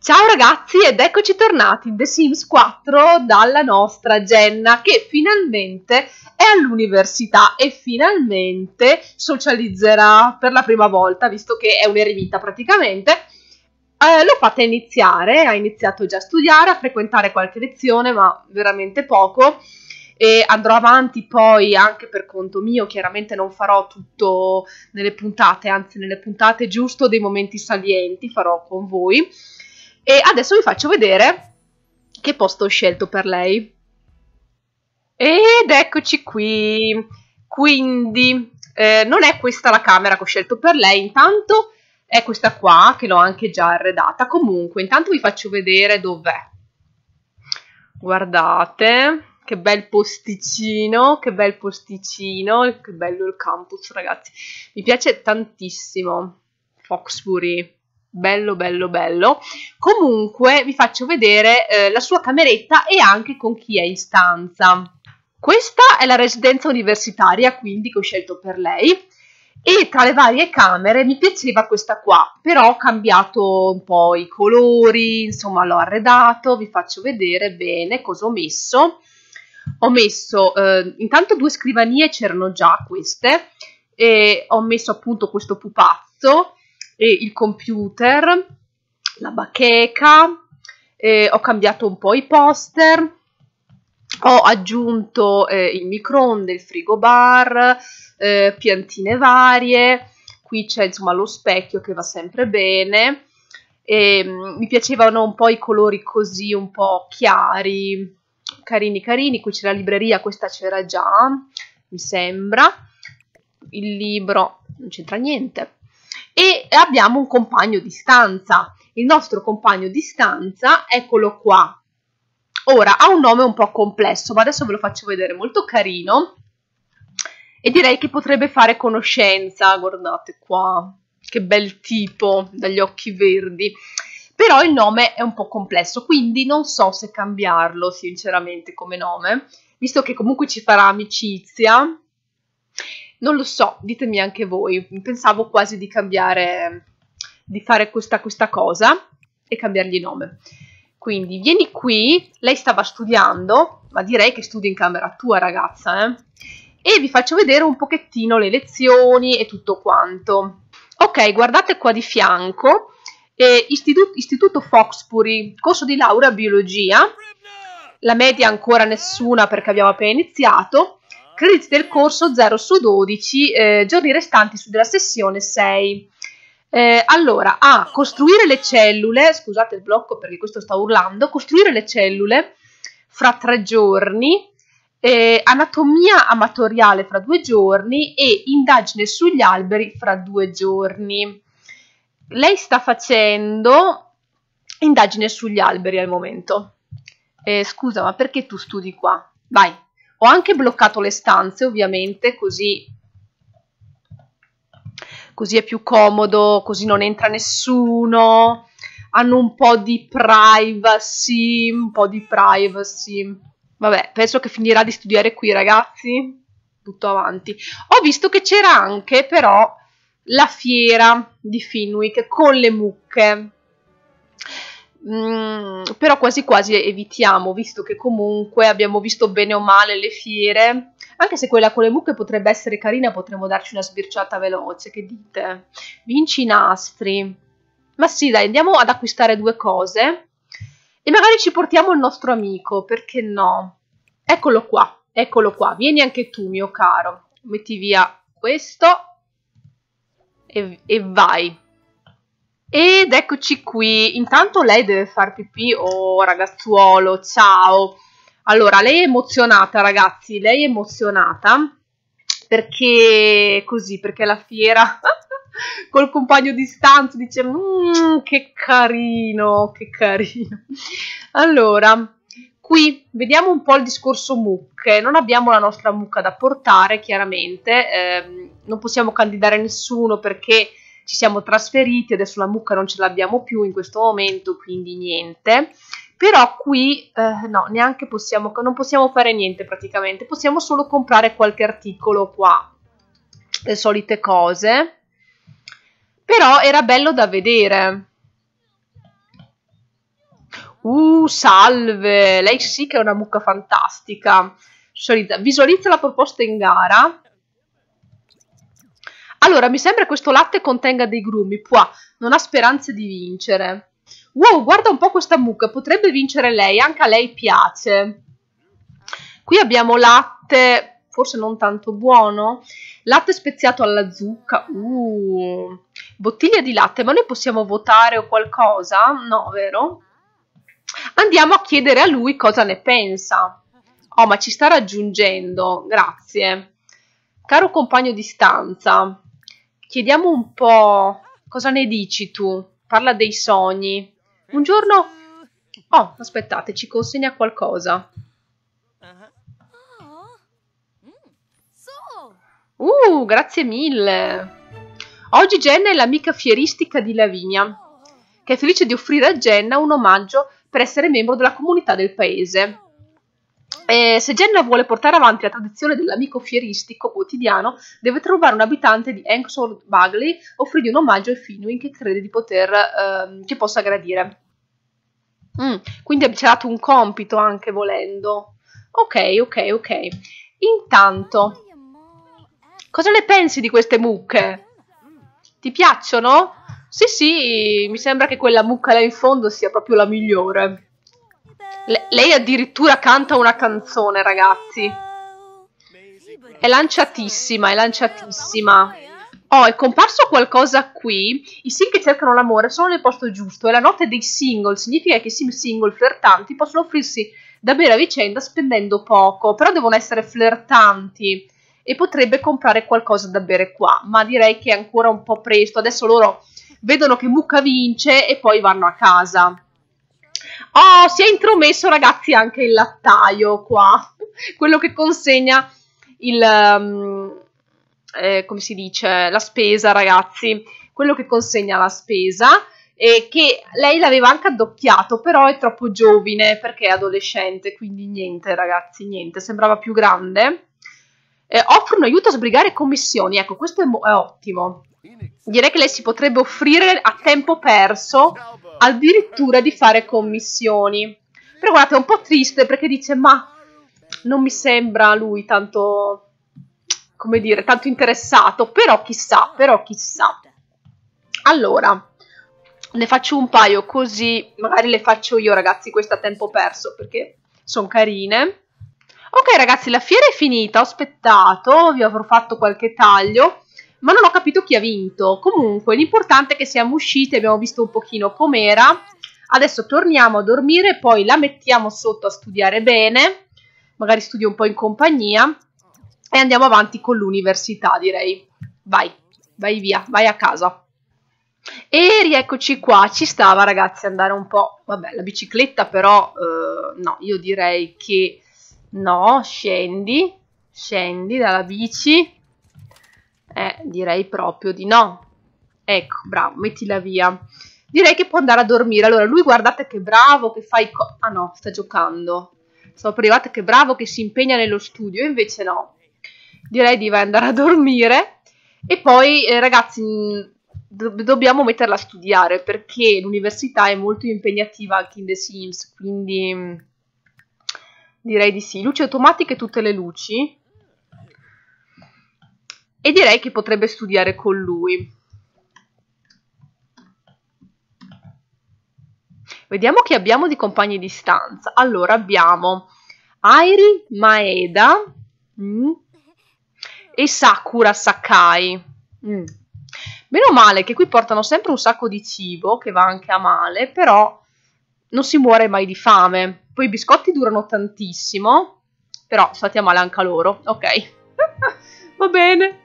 Ciao ragazzi ed eccoci tornati in The Sims 4 dalla nostra Jenna che finalmente è all'università e finalmente socializzerà per la prima volta, visto che è un'eremita praticamente. L'ho fatta iniziare, ha iniziato già a studiare, a frequentare qualche lezione, ma veramente poco. E andrò avanti poi anche per conto mio, chiaramente non farò tutto nelle puntate, anzi nelle puntate giusto dei momenti salienti farò con voi. E adesso vi faccio vedere che posto ho scelto per lei. Ed eccoci qui. Quindi non è questa la camera che ho scelto per lei, intanto è questa qua che l'ho anche già arredata. Comunque intanto vi faccio vedere dov'è. Guardate che bel posticino, che bel posticino, che bello il campus ragazzi, mi piace tantissimo Foxbury. Bello, bello, bello. Comunque vi faccio vedere la sua cameretta e anche con chi è in stanza. Questa è la residenza universitaria, quindi che ho scelto per lei. E tra le varie camere mi piaceva questa qua, però ho cambiato un po' i colori, insomma l'ho arredato, vi faccio vedere bene cosa ho messo. Ho messo intanto 2 scrivanie, c'erano già queste, e ho messo appunto questo pupazzo, e il computer, la bacheca, ho cambiato un po' i poster, ho aggiunto il microonde, il frigobar, piantine varie, qui c'è insomma lo specchio che va sempre bene, mi piacevano un po' i colori così un po' chiari, carini carini, qui c'è la libreria, questa c'era già, mi sembra, il libro non c'entra niente. E abbiamo un compagno di stanza. Il nostro compagno di stanza, eccolo qua. Ora, ha un nome un po' complesso, ma adesso ve lo faccio vedere, molto carino. E direi che potrebbe fare conoscenza. Guardate qua, che bel tipo, dagli occhi verdi. Però il nome è un po' complesso, quindi non so se cambiarlo, sinceramente, come nome. Visto che comunque ci farà amicizia. Non lo so, ditemi anche voi, pensavo quasi di cambiare, di fare questa cosa e cambiargli nome. Quindi vieni qui, lei stava studiando, ma direi che studi in camera tua ragazza, e vi faccio vedere un pochettino le lezioni e tutto quanto. Ok, guardate qua di fianco, Istituto Foxbury, corso di laurea biologia, la media ancora nessuna perché abbiamo appena iniziato. Crediti del corso 0 su 12, giorni restanti della sessione 6. Allora, costruire le cellule, scusate il blocco perché questo sta urlando, costruire le cellule fra 3 giorni, anatomia amatoriale fra 2 giorni e indagine sugli alberi fra 2 giorni. Lei sta facendo indagine sugli alberi al momento. Scusa, ma perché tu studi qua? Vai. Ho anche bloccato le stanze, ovviamente, così è più comodo, così non entra nessuno. Hanno un po' di privacy, Vabbè, penso che finirà di studiare qui, ragazzi. Tutto avanti. Ho visto che c'era anche, però, la fiera di Finwick con le mucche. Però quasi quasi evitiamo, visto che comunque abbiamo visto bene o male le fiere, anche se quella con le mucche potrebbe essere carina, potremmo darci una sbirciata veloce, che dite? Vinci i nastri. Ma sì, dai, andiamo ad acquistare 2 cose e magari ci portiamo il nostro amico, perché no? Eccolo qua, vieni anche tu, mio caro. Metti via questo e vai. Ed eccoci qui, intanto lei deve far pipì, oh ragazzuolo, ciao. Allora, lei è emozionata ragazzi, lei è emozionata perché così, perché la fiera col compagno di stanza dice che carino, che carino. Allora, qui vediamo un po' il discorso mucche, non abbiamo la nostra mucca da portare chiaramente, non possiamo candidare nessuno perché ci siamo trasferiti, adesso la mucca non ce l'abbiamo più in questo momento, quindi niente. Però qui no, neanche non possiamo fare niente praticamente, possiamo solo comprare qualche articolo qua, le solite cose. Però era bello da vedere. Salve! Lei sì che è una mucca fantastica. Visualizza la proposta in gara. Allora, mi sembra che questo latte contenga dei grumi. Pua, non ha speranze di vincere. Wow, guarda un po' questa mucca. Potrebbe vincere lei. Anche a lei piace. Qui abbiamo latte, forse non tanto buono. Latte speziato alla zucca. Bottiglia di latte. Ma noi possiamo votare o qualcosa? No, vero? Andiamo a chiedere a lui cosa ne pensa. Oh, ma ci sta raggiungendo. Grazie. Caro compagno di stanza, chiediamo un po' cosa ne dici tu. Parla dei sogni. Un giorno... Oh, aspettate, ci consegna qualcosa. Grazie mille. Oggi Jenna è l'amica fieristica di Lavinia, che è felice di offrire a Jenna un omaggio per essere membro della comunità del paese. Se Jenna vuole portare avanti la tradizione dell'amico fieristico quotidiano, deve trovare un abitante di Anxor Bagley, offrirgli un omaggio ai Finwë che crede di che possa gradire. Quindi ci ha dato un compito anche volendo. Ok. Intanto, cosa ne pensi di queste mucche? Ti piacciono? Sì, mi sembra che quella mucca là in fondo sia proprio la migliore. Lei addirittura canta una canzone, ragazzi. È lanciatissima. Oh, è comparso qualcosa qui. I sim che cercano l'amore sono nel posto giusto. È la notte dei single. Significa che i sim single flirtanti possono offrirsi da bere a vicenda spendendo poco. Però devono essere flirtanti. E potrebbe comprare qualcosa da bere qua. Ma direi che è ancora un po' presto. Adesso loro vedono che mucca vince e poi vanno a casa. Oh, si è intromesso, ragazzi, anche il lattaio qua. Quello che consegna come si dice? La spesa, ragazzi. Quello che consegna la spesa. E che lei l'aveva anche addocchiato, però è troppo giovane perché è adolescente. Quindi niente, ragazzi, niente. Sembrava più grande. Offre un aiuto a sbrigare commissioni. Ecco, questo è ottimo. Direi che lei si potrebbe offrire a tempo perso addirittura di fare commissioni. Però guardate, è un po' triste perché dice ma non mi sembra lui tanto, come dire, tanto interessato, però chissà. Allora, ne faccio un paio così magari le faccio io, ragazzi, queste a tempo perso perché sono carine. Ok, ragazzi, la fiera è finita, ho aspettato, vi avrò fatto qualche taglio, ma non ho capito chi ha vinto. Comunque, l'importante è che siamo usciti, abbiamo visto un pochino com'era. Adesso torniamo a dormire, poi la mettiamo sotto a studiare bene, magari studio un po' in compagnia, e andiamo avanti con l'università, direi. Vai via, vai a casa. E rieccoci qua, ci stava, ragazzi, andare un po'... Vabbè, la bicicletta però, no, io direi che... No, scendi dalla bici. Direi proprio di no. Ecco, bravo, mettila via. Direi che può andare a dormire. Allora, lui guardate che bravo, che fa ah no, sta giocando. Stavo per arrivare, che bravo, che si impegna nello studio, invece no. Direi di andare a dormire. E poi, ragazzi, dobbiamo metterla a studiare, perché l'università è molto impegnativa anche in The Sims, quindi... Direi di sì. Luci automatiche, tutte le luci. E direi che potrebbe studiare con lui. Vediamo chi abbiamo di compagni di stanza. Allora abbiamo Airi Maeda e Sakura Sakai. Meno male che qui portano sempre un sacco di cibo, che va anche a male, però non si muore mai di fame. Poi i biscotti durano tantissimo, però stati a male anche a loro. Ok, va bene.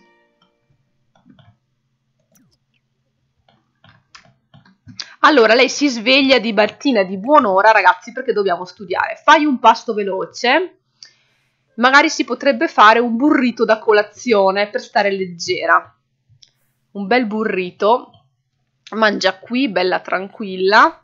Allora, lei si sveglia di mattina di buon'ora, ragazzi, perché dobbiamo studiare. Fai un pasto veloce. Magari si potrebbe fare un burrito da colazione per stare leggera. Un bel burrito. Mangia qui, bella tranquilla.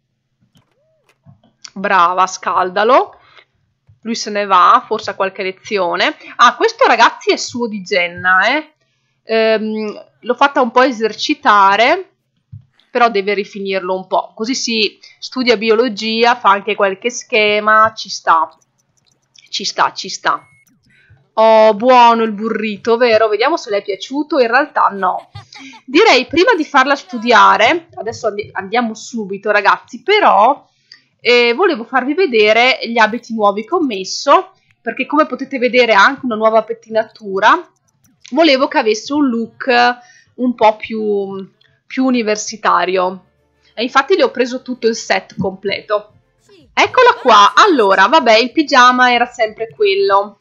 Brava, scaldalo. Lui se ne va, forse ha qualche lezione. Ah, questo, ragazzi, è suo di Jenna, L'ho fatta un po' esercitare, però deve rifinirlo un po', così si studia biologia, fa anche qualche schema, ci sta, ci sta, ci sta. Oh, buono il burrito, vero? Vediamo se le è piaciuto, in realtà no. Direi prima di farla studiare, adesso andiamo subito ragazzi, però volevo farvi vedere gli abiti nuovi che ho messo, perché come potete vedere ha anche una nuova pettinatura, volevo che avesse un look un po' più universitario, e infatti le ho preso tutto il set completo. Eccola qua. Allora, vabbè, il pigiama era sempre quello.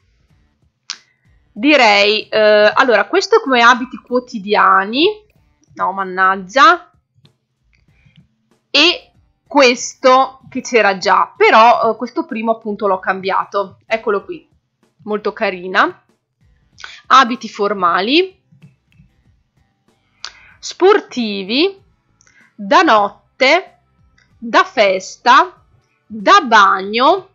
Direi, allora, questo come abiti quotidiani, no, mannaggia, e questo che c'era già, però questo primo appunto l'ho cambiato, eccolo qui, molto carina. Abiti formali, sportivi, da notte, da festa, da bagno.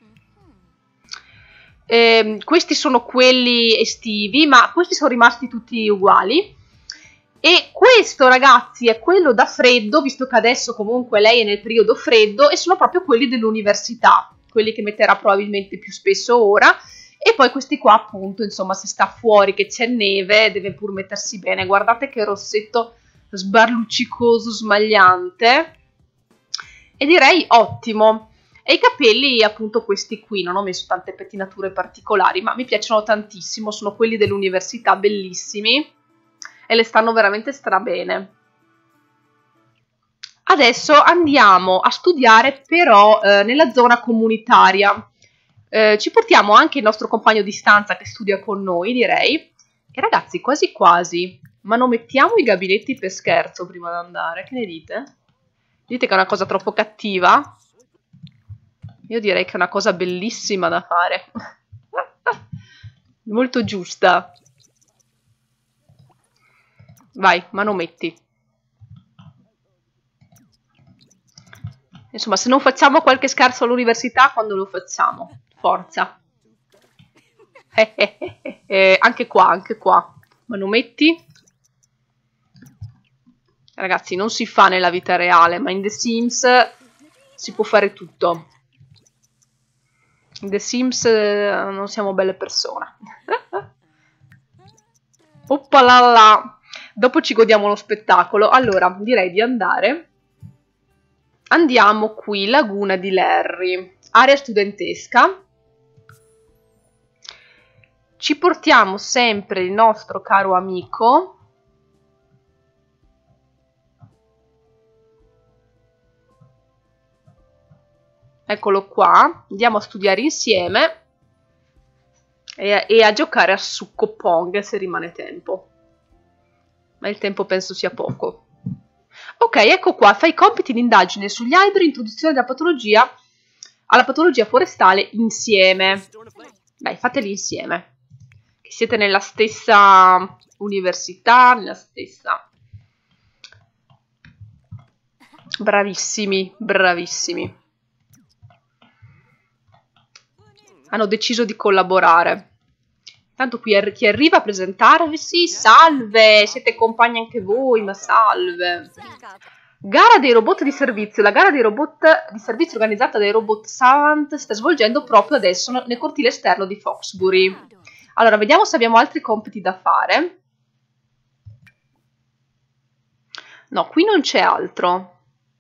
Questi sono quelli estivi, ma questi sono rimasti tutti uguali. E questo ragazzi è quello da freddo, visto che adesso comunque lei è nel periodo freddo, e sono proprio quelli dell'università, quelli che metterà probabilmente più spesso ora. E poi questi qua appunto, insomma, se sta fuori che c'è neve deve pur mettersi bene. Guardate che rossetto sbarluccicoso, smagliante, e direi ottimo. E i capelli appunto questi qui, non ho messo tante pettinature particolari, ma mi piacciono tantissimo, sono quelli dell'università, bellissimi, e le stanno veramente strabene. Adesso andiamo a studiare però nella zona comunitaria. Ci portiamo anche il nostro compagno di stanza che studia con noi, direi. E ragazzi, quasi quasi, manomettiamo i gabinetti per scherzo prima di andare, che ne dite? Dite che è una cosa troppo cattiva? Io direi che è una cosa bellissima da fare. Molto giusta. Vai, manometti. Insomma, se non facciamo qualche scherzo all'università, quando lo facciamo? Forza. Anche qua. Manometti. Ragazzi, non si fa nella vita reale, ma in The Sims si può fare tutto. In The Sims non siamo belle persone. Oppalala. Dopo ci godiamo lo spettacolo. Allora, direi di andare. Andiamo qui, Laguna di Larry, area studentesca. Ci portiamo sempre il nostro caro amico. Eccolo qua, andiamo a studiare insieme e a giocare a succo Pong se rimane tempo. Ma il tempo penso sia poco. Ok, ecco qua, fai i compiti di indagine sugli alberi, introduzione alla patologia forestale insieme. Dai, fateli insieme. Che siete nella stessa università, nella stessa... Bravissimi, bravissimi. Hanno deciso di collaborare. Tanto qui chi arriva a presentarsi, salve, siete compagni anche voi, ma salve. Gara dei robot di servizio. La gara dei robot di servizio organizzata dai Robot Savant si sta svolgendo proprio adesso nel cortile esterno di Foxbury. Allora, vediamo se abbiamo altri compiti da fare. No, qui non c'è altro.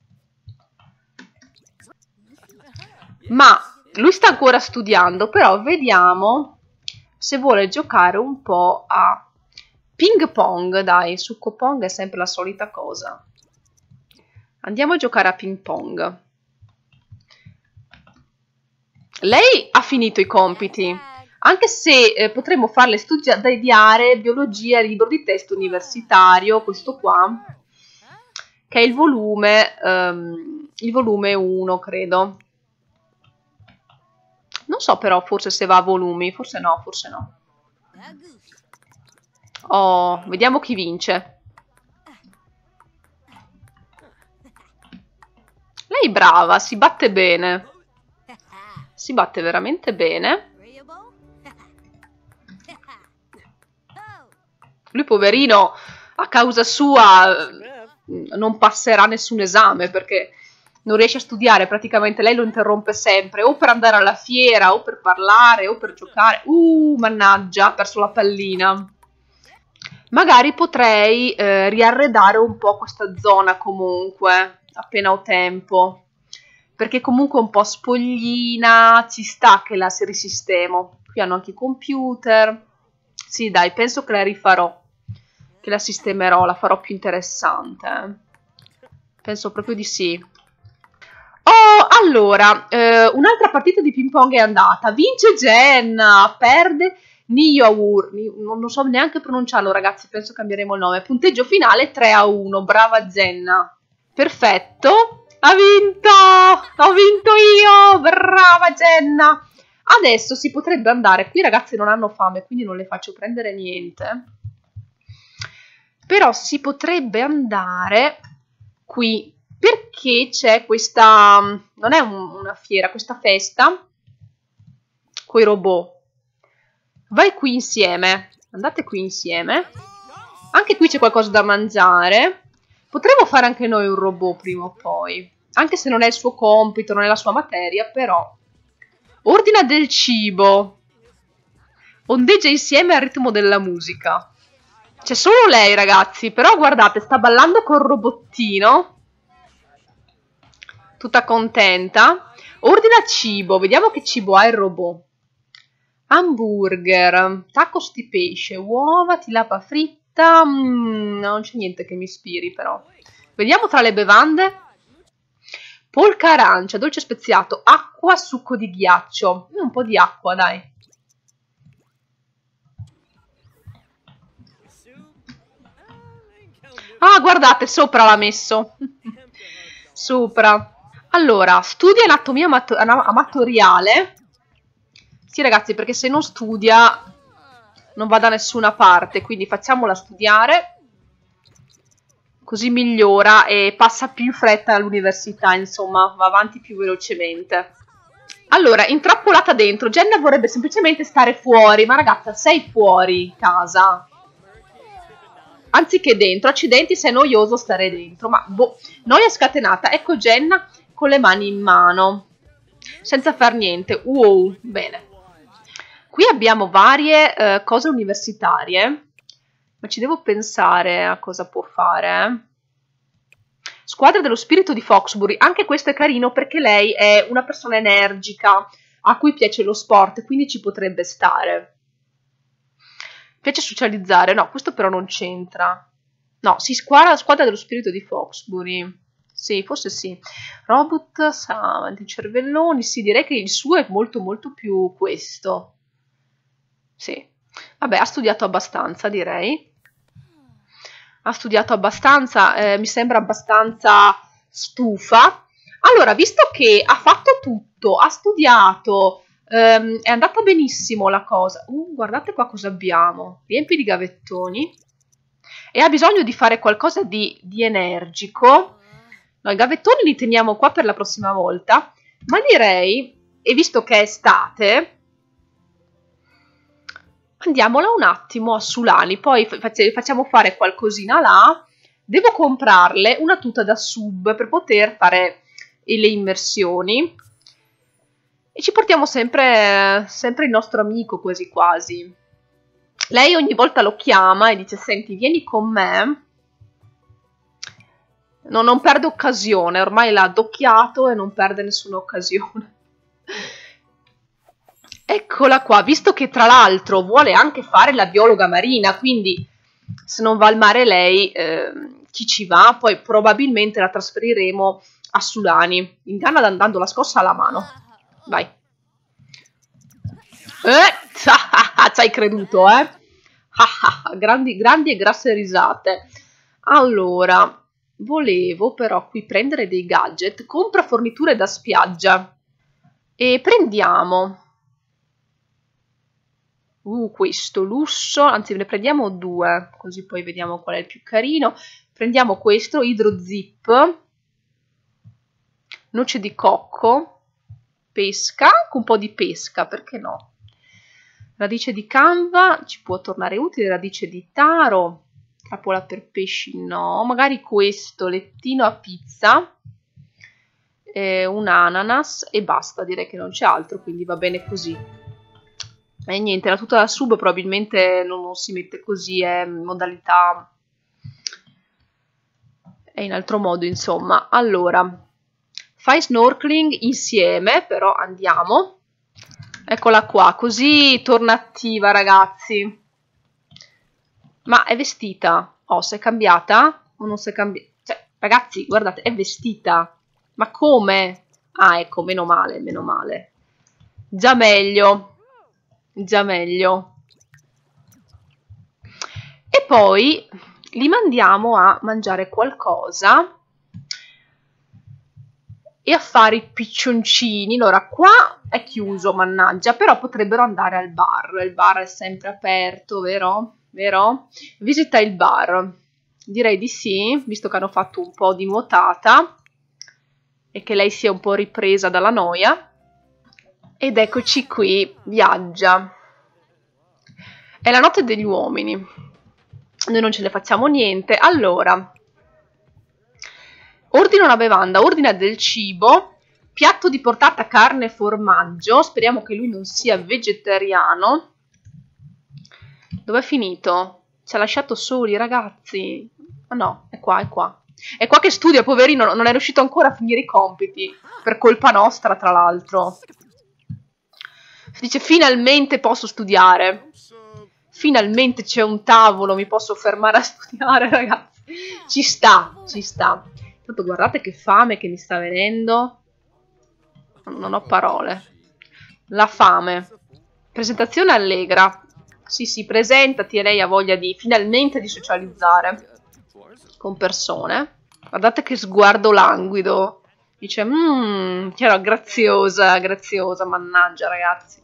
Ma lui sta ancora studiando, però vediamo se vuole giocare un po' a ping pong. Dai, succo pong è sempre la solita cosa. Andiamo a giocare a ping pong. Lei ha finito i compiti, anche se potremmo farle studiare biologia libro di testo universitario, questo qua, che è il volume 1, credo. Non so però forse se va a volumi, forse no, forse no. Oh, vediamo chi vince. Lei è brava, si batte bene. Si batte veramente bene. Lui poverino, a causa sua, non passerà nessun esame perché non riesce a studiare, praticamente lei lo interrompe sempre, o per andare alla fiera, o per parlare, o per giocare. Mannaggia, ha perso la pallina. Magari potrei riarredare un po' questa zona comunque, appena ho tempo. Perché comunque è un po' spoglina, ci sta che la si risistemo. Qui hanno anche i computer. Sì, dai, penso che la rifarò, che la sistemerò, la farò più interessante. Penso proprio di sì. Oh, allora, un'altra partita di ping pong è andata. Vince Jenna, perde Niyour. Non so neanche pronunciarlo, ragazzi, penso cambieremo il nome. Punteggio finale 3-1, brava Jenna. Perfetto. Ha vinto! Ho vinto io! Brava Jenna! Adesso si potrebbe andare. Qui i ragazzi non hanno fame, quindi non le faccio prendere niente. Però si potrebbe andare qui, perché c'è questa... non è una fiera, questa festa coi robot. Vai qui insieme. Andate qui insieme. Anche qui c'è qualcosa da mangiare. Potremmo fare anche noi un robot prima o poi. Anche se non è il suo compito, non è la sua materia, però. Ordina del cibo. Ondeggia insieme al ritmo della musica. C'è solo lei, ragazzi. Però guardate, sta ballando col robottino. Tutta contenta. Ordina cibo. Vediamo che cibo ha il robot. Hamburger. Tacos di pesce. Uova, tilapia fritta. Non c'è niente che mi ispiri, però. Vediamo tra le bevande. Polca arancia, dolce speziato, acqua, succo di ghiaccio. Un po' di acqua, dai. Ah, guardate, sopra l'ha messo. Sopra. Allora, studia anatomia amatoriale. Sì, ragazzi, perché se non studia non va da nessuna parte, quindi facciamola studiare. Così migliora e passa più in fretta all'università, insomma, va avanti più velocemente. Allora, intrappolata dentro, Jenna vorrebbe semplicemente stare fuori, ma ragazza, sei fuori casa. Anziché dentro, accidenti se è noioso stare dentro, ma boh, noia scatenata. Ecco Jenna con le mani in mano, senza far niente. Wow, bene. Qui abbiamo varie cose universitarie. Ma ci devo pensare a cosa può fare. Squadra dello spirito di Foxbury. Anche questo è carino perché lei è una persona energica, a cui piace lo sport, quindi ci potrebbe stare. Piace socializzare. No, questo però non c'entra. No, sì, squadra dello spirito di Foxbury. Sì, forse sì. Robot, cervelloni. Sì, direi che il suo è molto molto più questo. Sì. Vabbè, ha studiato abbastanza, direi. Ha studiato abbastanza, mi sembra abbastanza stufa. Allora, visto che ha fatto tutto, ha studiato, è andata benissimo la cosa. Guardate qua cosa abbiamo. Riempi di gavettoni. E ha bisogno di fare qualcosa di energico. No, i gavettoni li teniamo qua per la prossima volta. Ma direi, e visto che è estate... Andiamola un attimo a Sulani, poi facciamo fare qualcosina là. Devo comprarle una tuta da sub per poter fare le immersioni. E ci portiamo sempre il nostro amico quasi quasi. Lei ogni volta lo chiama e dice: senti, vieni con me. No, non perde occasione, ormai l'ha addocchiato e non perde nessuna occasione. Eccola qua, visto che tra l'altro vuole anche fare la biologa marina, quindi se non va al mare lei, chi ci va? Poi probabilmente la trasferiremo a Sulani. Inganna dando la scossa alla mano. Vai. Ci hai creduto, eh? Grandi e grasse risate. Allora, volevo però qui prendere dei gadget. Compra forniture da spiaggia. E prendiamo... questo lusso, anzi ne prendiamo due, così poi vediamo qual è il più carino. Prendiamo questo, idrozip, noce di cocco, pesca, un po' di pesca, perché no? Radice di canva, ci può tornare utile, radice di taro, Trappola per pesci no, magari questo, lettino a pizza, un ananas e basta, direi che non c'è altro, quindi va bene così. E niente, la tuta da sub probabilmente non si mette così, è modalità, è in altro modo, insomma. Allora, fai snorkeling insieme, però andiamo. Eccola qua, così torna attiva, ragazzi. Ma è vestita? Oh, si è cambiata? O non si è cambiata? Cioè, ragazzi, guardate, è vestita. Ma come? Ah, ecco, meno male, meno male. Già meglio. Già meglio. E poi li mandiamo a mangiare qualcosa e a fare i piccioncini. Allora, qua è chiuso, mannaggia, però potrebbero andare al bar. Il bar è sempre aperto, vero? Vero? Visita il bar. Direi di sì, visto che hanno fatto un po' di nuotata e che lei si è un po' ripresa dalla noia. Ed eccoci qui, viaggia. È la notte degli uomini. Noi non ce ne facciamo niente. Allora, ordina una bevanda, ordina del cibo, piatto di portata carne e formaggio. Speriamo che lui non sia vegetariano. Dov'è finito? Ci ha lasciato soli, ragazzi. Ah no, è qua, è qua. È qua che studia, poverino, non è riuscito ancora a finire i compiti. Per colpa nostra, tra l'altro. Dice, finalmente posso studiare. Finalmente c'è un tavolo, mi posso fermare a studiare, ragazzi. Ci sta, ci sta. Tanto guardate che fame che mi sta venendo. Non ho parole. La fame. Presentazione allegra. Sì, sì, presentati e lei ha voglia di finalmente di socializzare con persone. Guardate che sguardo languido. Dice, chiaro, graziosa, graziosa, mannaggia, ragazzi.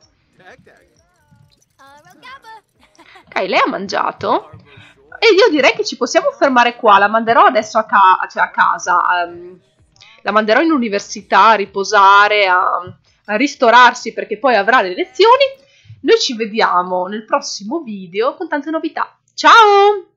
Ok, lei ha mangiato. E io direi che ci possiamo fermare qua. La manderò adesso a casa. La manderò in università a riposare, a ristorarsi perché poi avrà le lezioni. Noi ci vediamo nel prossimo video con tante novità. Ciao!